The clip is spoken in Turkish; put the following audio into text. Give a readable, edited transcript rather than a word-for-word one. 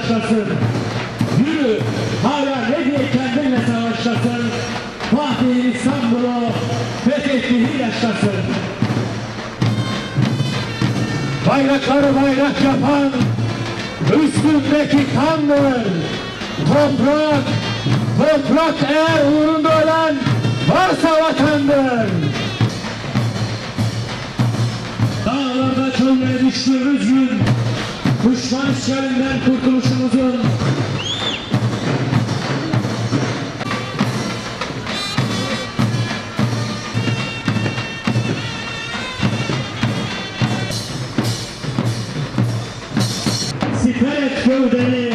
yaşlasın. Yürü, hala ne diye kendinle savaşlasın. Fatih İstanbul'u fethettiği yaşlasın. Bayrakları bayrak yapan üstündeki kandır. Toprak eğer uğrunda ölen varsa vatandır. Dağlarda çöllere düştüğümüz gün, düşman işgalinden kurtuluşumuzun siper et gövdeni,